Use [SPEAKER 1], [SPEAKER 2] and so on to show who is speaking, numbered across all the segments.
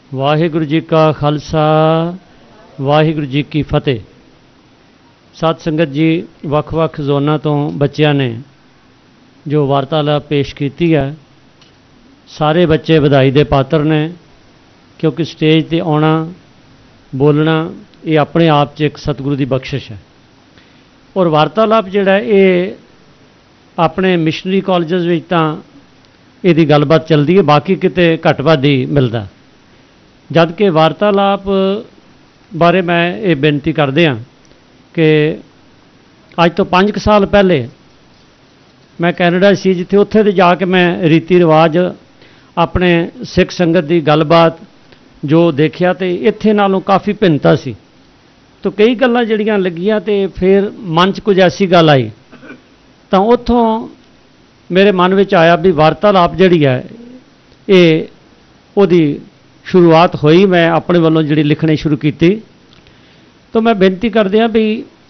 [SPEAKER 1] वाहिगुरु जी का खालसा वाहिगुरु जी की फतेह। सत संगत जी, वख-वख जोनां तो बच्चों ने जो वार्तालाप पेश की है, सारे बच्चे बधाई दे पात्र ने, क्योंकि स्टेज ते आना बोलना ये अपने आप च एक सतगुरु की बख्शिश है। और वार्तालाप जिहड़ा ये अपने मिशनरी कॉलेजेस विच तां इहदी गलबात चलती है, बाकी किते घट वध ही मिलता। जद कि वार्तालाप बारे मैं ये बेनती करदे हां कि अज तो 5 साल पहले मैं कैनेडा सी, जिथे उत्थे ते जाके मैं रीति रिवाज अपने सिख संगत की गलबात जो देखिया तो इत्थे नालों काफ़ी भिन्नता सी। तो कई गल्लां जिहड़ियां लगियां तो फिर मन च कुछ ऐसी गल आई तो उत्थों मेरे मन में आया भी वार्तालाप जिहड़ी है ये उहदी शुरुआत हुई। मैं अपने वालों जिहड़ी लिखनी शुरू की तो मैं बेनती करदे भी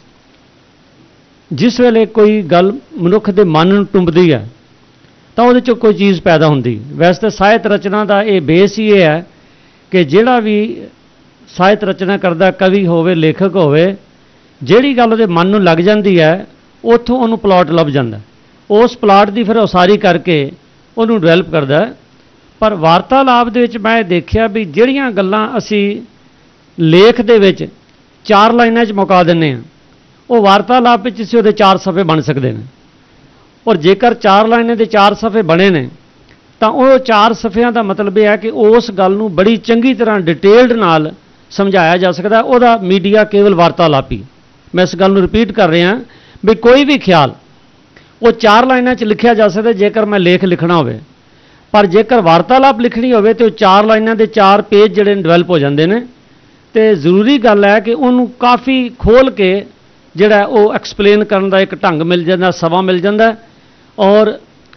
[SPEAKER 1] जिस वेले कोई गल मनुख के मन नूं टुंबदी है तो उहदे चों कोई चीज़ पैदा होंदी। वैसे तो साहित्य रचना का ये बेस ही ये है कि जिहड़ा भी साहित्य रचना करदा कवि होवे लेखक होवे, जिहड़ी गल उहदे मन नूं लग जांदी है उत्थों उहनूं प्लॉट लभ जांदा, उस प्लाट की फिर उसारी करके उन्होंने डिवेलप करता है। पर वार्तालाप दे विच मैं देखिया भी जिहड़ियां गल्लां असी लेख दे विच 4 लाइनां च मुका दिंदे हां, वो वार्तालाप विच असीं उहदे 4 सफ़े बन सकते हैं। और जेकर 4 लाइनां दे 4 सफ़े बने ने तो वो 4 सफ़ियां का मतलब यह है कि उस गल नूं बड़ी चंगी तरह डिटेल्ड नाल समझाया जा सकता। उहदा मीडिया केवल वार्तालापी। मैं इस गल नूं रिपीट कर रहा भी कोई भी ख्याल वो 4 लाइनां च लिखिया जा सकता जेकर मैं लेख लिखना होवे, पर जेकर वार्तालाप लिखनी होवे तो 4 लाइनां दे 4 पेज जिहड़े डिवेलप हो जाते हैं। तो जरूरी गल है कि उन्होंने काफ़ी खोल के जिहड़ा वो एक्सप्लेन करने का एक ढंग मिल जाता, समा मिल जाता। और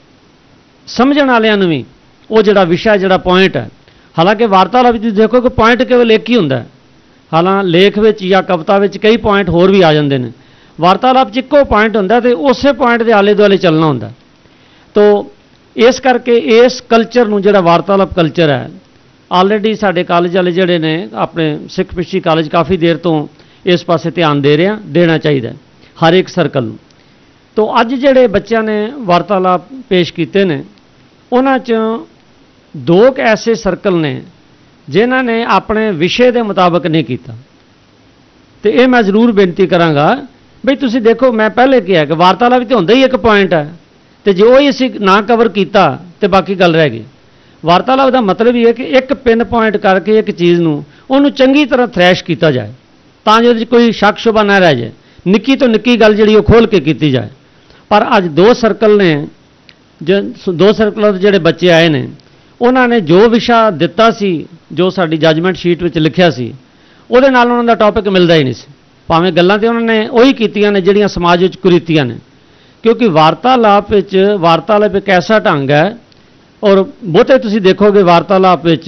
[SPEAKER 1] समझण वालियां नूं भी वो जिहड़ा विषय जिहड़ा पॉइंट है, हालांकि वार्तालाप तुसीं देखो कि पॉइंट केवल एक ही हुंदा है, हालांकि लेख विच या कविता विच कई पॉइंट होर भी आ जाते हैं। वार्तालाप च इक्को पॉइंट होंदा ते उस पॉइंट के आले दुआले चलना होंदा। तो इस करके इस कल्चर नूं जिहड़ा वार्तालाप कल्चर है, ऑलरेडी साडे कॉलेज वाले जिहड़े ने अपने सिख मिशनरी कॉलेज काफ़ी देर तो इस पासे ध्यान दे रहे हैं, देना चाहिए हर एक सर्कल नूं। तो अज जिहड़े बच्चों ने वार्तालाप पेश किए ने उन्हां च 2 ऐसे सर्कल ने जिन्हां ने अपने विषय के मुताबिक नहीं किया। तो ये मैं जरूर बेनती करांगा बई तुसीं देखो, मैं पहले कहा कि वार्तालाप तो होंदा ही एक पॉइंट है, तो जो ही असीं ना कवर किया तो बाकी गल रह गई। वार्तालाप का मतलब ही है कि एक पिन पॉइंट करके एक चीज़ नूं उहनूं चंगी तरह थ्रैश किया जाए तां जो कोई शक शुबा ना रह जाए, निक्की तो निक्की गल जिहड़ी खोल के की जाए। पर अज 2 सर्कल ने, जो 2 सर्कलों के जिहड़े बच्चे आए ने उन्होंने जो विषा दिता सी, जो साडी जजमेंट शीट में लिखिया सी, उहदे नाल उन्हां दा टॉपिक मिलता ही नहीं सी। भावें गल्लां ते उन्होंने उही कीतियां ने जिहड़ियां समाज विच कुरीतियां ने, क्योंकि वार्तालाप एक ऐसा ढंग है। और बहुते तुसीं देखोगे वार्तालाप विच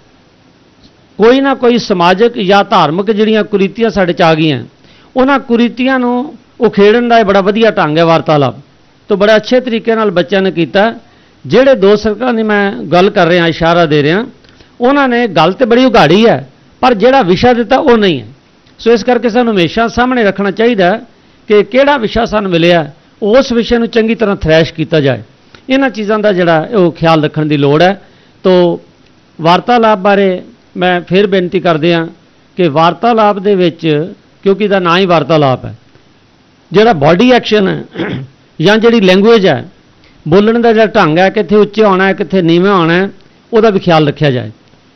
[SPEAKER 1] कोई ना कोई समाजिक या धार्मिक जिहड़ियां कुरीतियां साडे च आ गईयां, उन्हां कुरीतियां नूं उखेड़न दा बड़ा वधिया ढंग है वार्तालाप। तो बड़े अच्छे तरीके नाल बच्चों ने कीता। जिहड़े 2 सर्कलों की मैं गल कर रहा, इशारा दे रहा, उन्होंने गल तो बड़ी उघाड़ी है पर जिहड़ा विषय दिता वो नहीं है। सो इस करके सानूं हमेशा सामने रखना चाहिए कि किहड़ा विषय सानूं मिलिया, उस विषय नूं चंगी तरह थ्रैश किया जाए। इन्हां चीज़ों का जिहड़ा वो ख्याल रखने की लोड़ है। तो वार्तालाप बारे मैं फिर बेनती करदे हां कि वार्तालाप दे विच, क्योंकि इसदा नाम ही वार्तालाप है, जिहड़ा बॉडी एक्शन है या जिहड़ी लैंगुएज है, बोलने का जिहड़ा ढंग है, कित्थे उच्चे होना है कित्थे नीवें होना है, उसका भी ख्याल रखा जाए।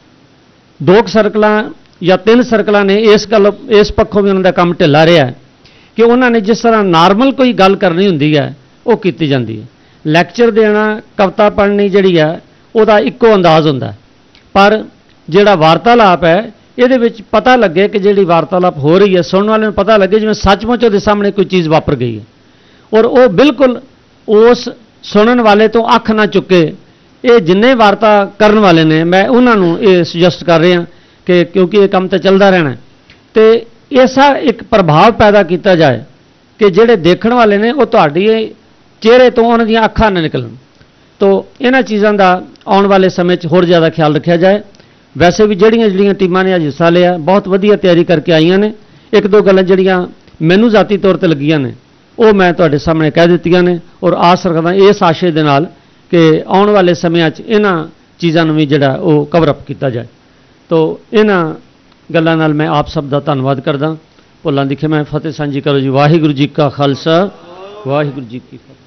[SPEAKER 1] 2 सर्कलों या 3 सर्कलों ने इस पक्षों भी उन्होंने काम ढिला रहा है कि उन्होंने जिस तरह नॉर्मल कोई गल करनी होंदी है वो की जाती है। लैक्चर देना, कविता पढ़नी जिहड़ी है उसका इक्को अंदाज होंदा है। पर जिहड़ा वार्तालाप है ये विच पता लगे कि जिहड़ी वार्तालाप हो रही है सुनने वाले पता लगे जिवें सचमुच उसके सामने कोई चीज़ वापर गई है, और वो बिल्कुल उस सुनने वाले तो अख ना चुके। ये जिन्ने वार्ता करने वाले ने मैं उन्होंने ये सुजैसट कर रहा कि क्योंकि ये काम तो चलता रहना है, तो ऐसा एक प्रभाव पैदा किया जाए कि जिहड़े देखने वाले ने वो तुहाडी चेहरे तो उन्हां दीयां अखां ना निकलन। तो इन्हां चीज़ों का आने वाले समय होर ज़्यादा ख्याल रखा जाए। वैसे भी ਜਿਹੜੀਆਂ टीमां ने अज हिस्सा लिया बहुत वधिया तैयारी करके आईयां ने। एक दो गल्लां ਜਿਹੜੀਆਂ मैनू जाती तौर पर लगियां ने वो मैं तुहाडे सामने कह दित्तियां ने और आस रखदा इस आशे दे नाल कि आउण वाले समयां 'च इन्हां चीज़ां नूं भी जिहड़ा वो कवरअप किया जाए। तो इन्हां गल्लां नाल मैं आप सब का धन्नवाद करदा। भुल्लां दी खिमा फतेह सांझी करो जी। वाहिगुरू जी का खालसा वाहिगुरू जी की फतेह।